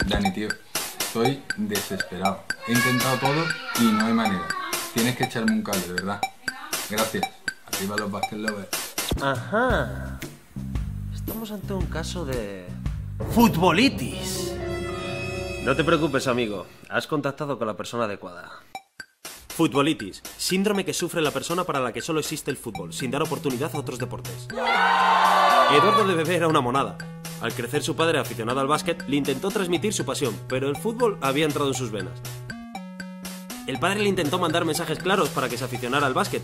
Dani, tío, estoy desesperado. He intentado todo y no hay manera. Tienes que echarme un cable, ¿verdad? Gracias. Arriba los basket lovers. Ajá. Estamos ante un caso de... futbolitis. No te preocupes, amigo. Has contactado con la persona adecuada. Futbolitis. Síndrome que sufre la persona para la que solo existe el fútbol, sin dar oportunidad a otros deportes. Eduardo de bebé era una monada. Al crecer su padre, aficionado al básquet, le intentó transmitir su pasión, pero el fútbol había entrado en sus venas. El padre le intentó mandar mensajes claros para que se aficionara al básquet,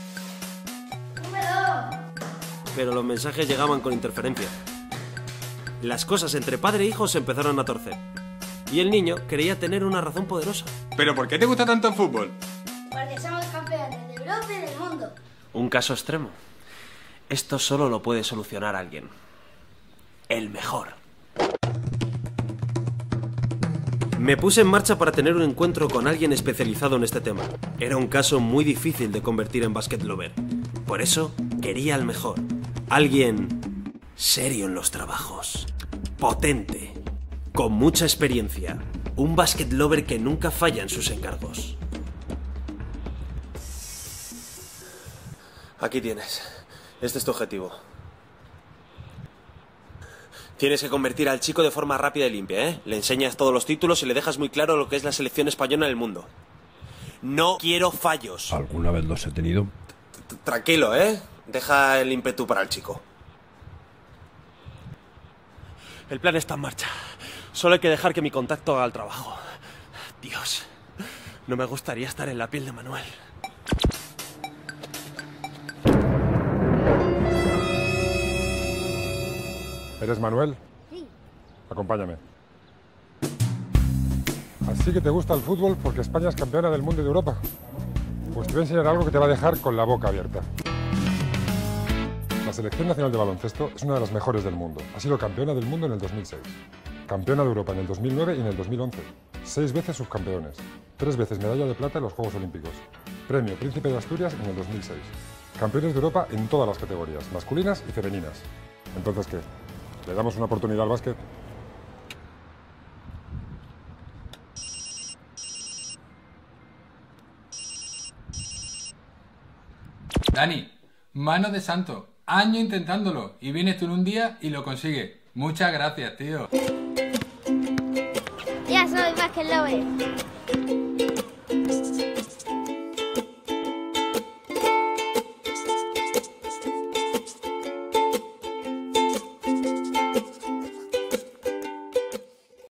pero los mensajes llegaban con interferencia. Las cosas entre padre e hijo se empezaron a torcer. Y el niño quería tener una razón poderosa. ¿Pero por qué te gusta tanto el fútbol? Porque somos campeones de Europa y del mundo. Un caso extremo. Esto solo lo puede solucionar alguien. El mejor. Me puse en marcha para tener un encuentro con alguien especializado en este tema. Era un caso muy difícil de convertir en basket lover. Por eso quería al mejor. Alguien serio en los trabajos. Potente. Con mucha experiencia. Un basket lover que nunca falla en sus encargos. Aquí tienes. Este es tu objetivo. Tienes que convertir al chico de forma rápida y limpia, ¿eh? Le enseñas todos los títulos y le dejas muy claro lo que es la selección española en el mundo. No quiero fallos. ¿Alguna vez los he tenido? Tranquilo, ¿eh? Deja el ímpetu para el chico. El plan está en marcha. Solo hay que dejar que mi contacto haga el trabajo. Dios, no me gustaría estar en la piel de Manuel. ¿Eres Manuel? Sí. Acompáñame. Así que te gusta el fútbol porque España es campeona del mundo y de Europa. Pues te voy a enseñar algo que te va a dejar con la boca abierta. La Selección Nacional de Baloncesto es una de las mejores del mundo. Ha sido campeona del mundo en el 2006, campeona de Europa en el 2009 y en el 2011. 6 veces subcampeones, 3 veces medalla de plata en los Juegos Olímpicos. Premio Príncipe de Asturias en el 2006. Campeones de Europa en todas las categorías, masculinas y femeninas. Entonces, ¿qué? ¿Le damos una oportunidad al básquet? Dani, mano de santo. Año intentándolo. Y vienes tú en un día y lo consigues. Muchas gracias, tío. Ya soy basket lover.